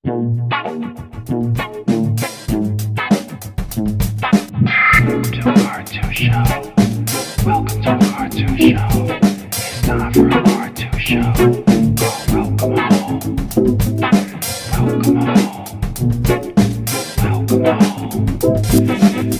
To a cartoon show. Welcome to a cartoon show. It's time for a cartoon show. Oh, welcome home. Welcome home. Welcome home.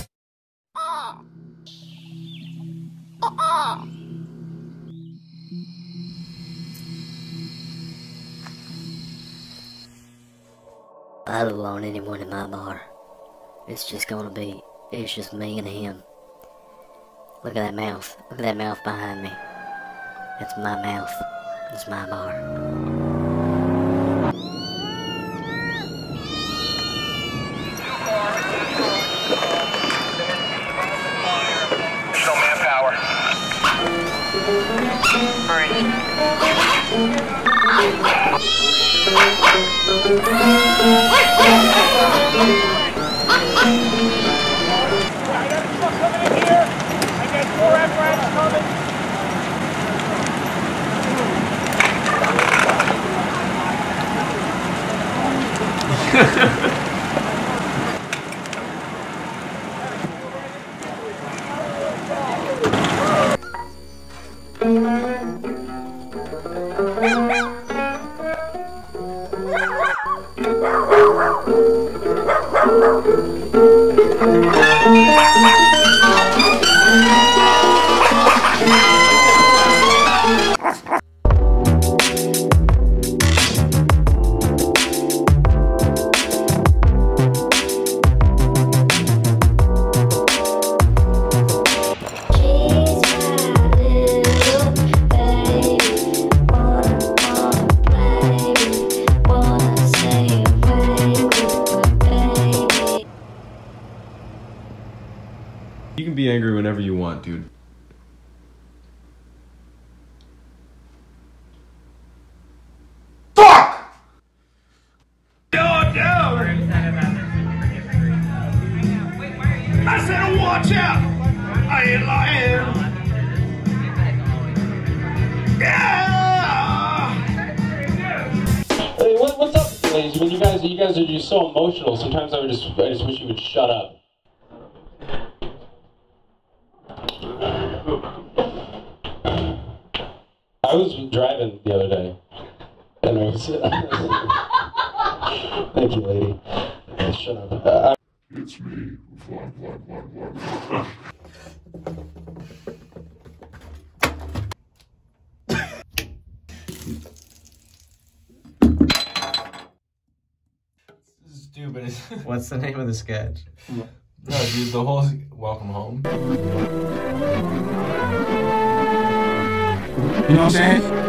I don't want anyone in my bar. It's just me and him. Look at that mouth. Look at that mouth behind me. That's my mouth. It's my bar. No manpower. I got a truck coming in here. I got 4 apparatus coming. You can be angry whenever you want, dude. Fuck! I said watch out! I ain't lying! Yeah! Hey, what's up, ladies? When you guys are just so emotional. Sometimes I just wish you would shut up. I was driving the other day, and I was. Thank you, lady. Shut up. It's me. Stupid. What's the name of the sketch? No, dude, the whole welcome home. You know what I'm saying?